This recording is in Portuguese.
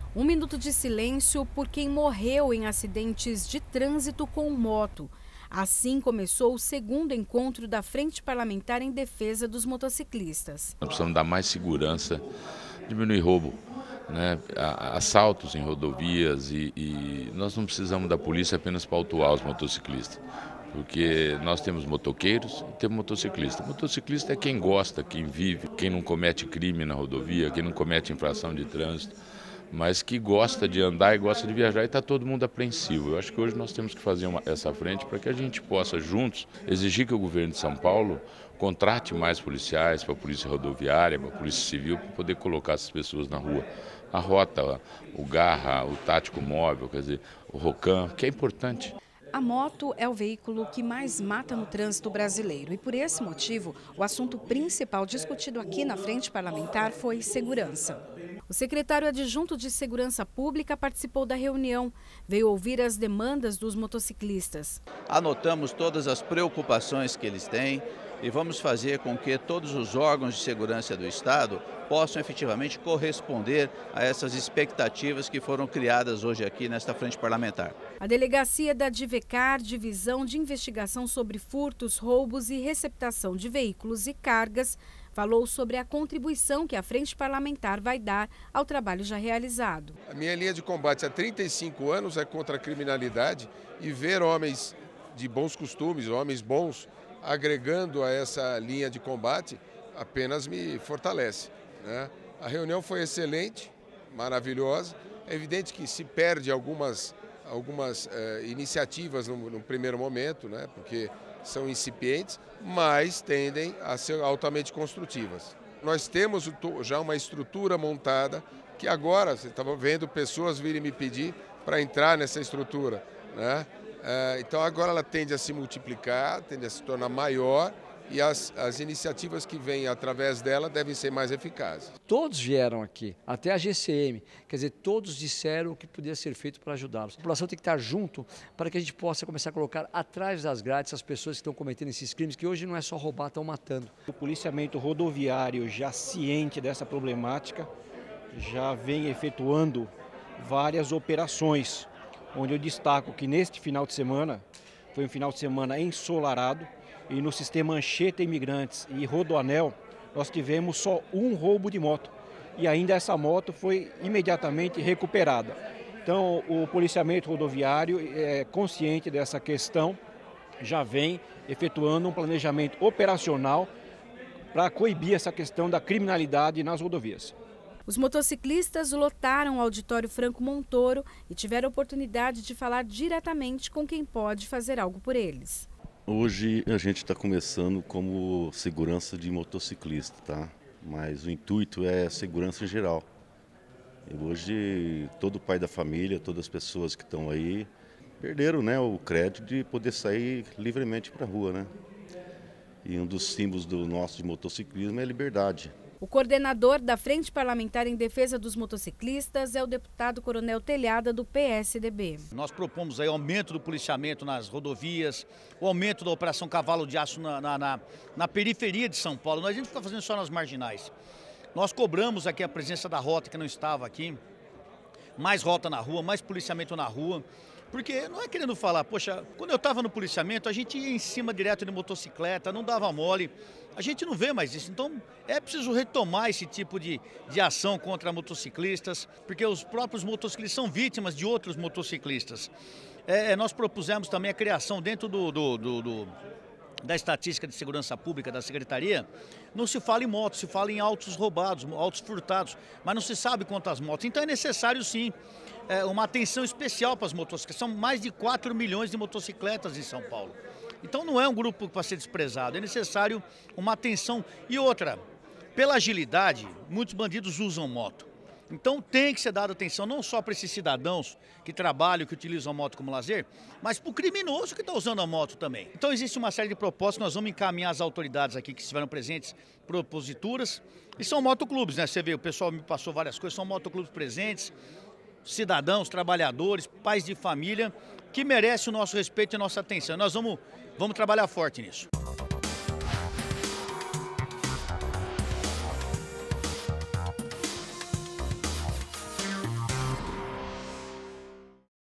Um minuto de silêncio por quem morreu em acidentes de trânsito com moto. Assim começou o segundo encontro da Frente Parlamentar em Defesa dos Motociclistas. Nós precisamos dar mais segurança, diminuir roubo, né? Assaltos em rodovias e nós não precisamos da polícia apenas para autuar os motociclistas. Porque nós temos motoqueiros e temos motociclista. Motociclista é quem gosta, quem vive, quem não comete crime na rodovia, quem não comete infração de trânsito, mas que gosta de andar e gosta de viajar, e está todo mundo apreensivo. Eu acho que hoje nós temos que fazer essa frente para que a gente possa, juntos, exigir que o governo de São Paulo contrate mais policiais para a polícia rodoviária, para a polícia civil, para poder colocar essas pessoas na rua. A rota, o Garra, o tático móvel, quer dizer, o Rocan, que é importante. A moto é o veículo que mais mata no trânsito brasileiro e, por esse motivo, o assunto principal discutido aqui na Frente Parlamentar foi segurança. O secretário adjunto de Segurança Pública participou da reunião, veio ouvir as demandas dos motociclistas. Anotamos todas as preocupações que eles têm e vamos fazer com que todos os órgãos de segurança do Estado possam efetivamente corresponder a essas expectativas que foram criadas hoje aqui nesta Frente Parlamentar. A delegacia da DIVECAR, Divisão de Investigação sobre Furtos, Roubos e Receptação de Veículos e Cargas, falou sobre a contribuição que a Frente Parlamentar vai dar ao trabalho já realizado. A minha linha de combate há 35 anos é contra a criminalidade, e ver homens de bons costumes, homens bons, agregando a essa linha de combate, apenas me fortalece, né? A reunião foi excelente, maravilhosa. É evidente que se perde algumas iniciativas no primeiro momento, né? Porque são incipientes, mas tendem a ser altamente construtivas. Nós temos já uma estrutura montada que agora, você estava vendo pessoas virem me pedir para entrar nessa estrutura, né? Então agora ela tende a se multiplicar, tende a se tornar maior, e as iniciativas que vêm através dela devem ser mais eficazes. Todos vieram aqui, até a GCM, quer dizer, todos disseram o que podia ser feito para ajudá-los. A população tem que estar junto para que a gente possa começar a colocar atrás das grades as pessoas que estão cometendo esses crimes, que hoje não é só roubar, estão matando. O policiamento rodoviário, já ciente dessa problemática, já vem efetuando várias operações, onde eu destaco que neste final de semana, foi um final de semana ensolarado, e no sistema Anchieta Imigrantes e Rodoanel, nós tivemos só um roubo de moto. E ainda essa moto foi imediatamente recuperada. Então, o policiamento rodoviário é consciente dessa questão, já vem efetuando um planejamento operacional para coibir essa questão da criminalidade nas rodovias. Os motociclistas lotaram o auditório Franco Montoro e tiveram a oportunidade de falar diretamente com quem pode fazer algo por eles. Hoje a gente está começando como segurança de motociclista, tá? Mas o intuito é segurança em geral. E hoje todo pai da família, todas as pessoas que estão aí perderam, né, o crédito de poder sair livremente para a rua, né? E um dos símbolos do nosso de motociclismo é a liberdade. O coordenador da Frente Parlamentar em Defesa dos Motociclistas é o deputado Coronel Telhada, do PSDB. Nós propomos aí o aumento do policiamento nas rodovias, o aumento da Operação Cavalo de Aço na periferia de São Paulo. A gente fica fazendo só nas marginais. Nós cobramos aqui a presença da rota, que não estava aqui, mais rota na rua, mais policiamento na rua. Porque não é querendo falar, poxa, quando eu estava no policiamento, a gente ia em cima direto de motocicleta, não dava mole. A gente não vê mais isso, então é preciso retomar esse tipo de ação contra motociclistas, porque os próprios motociclistas são vítimas de outros motociclistas. Nós propusemos também a criação dentro da estatística de segurança pública da Secretaria, não se fala em motos, se fala em autos roubados, autos furtados, mas não se sabe quantas motos. Então é necessário sim uma atenção especial para as motocicletas. São mais de 4 milhões de motocicletas em São Paulo. Então não é um grupo para ser desprezado, é necessário uma atenção. E outra, pela agilidade, muitos bandidos usam moto. Então tem que ser dada atenção não só para esses cidadãos que trabalham, que utilizam a moto como lazer, mas para o criminoso que está usando a moto também. Então existe uma série de propostas que nós vamos encaminhar às autoridades aqui que estiveram presentes, proposituras, e são motoclubes, né? Você vê, o pessoal me passou várias coisas, são motoclubes presentes, cidadãos, trabalhadores, pais de família, que merecem o nosso respeito e a nossa atenção. Nós vamos trabalhar forte nisso.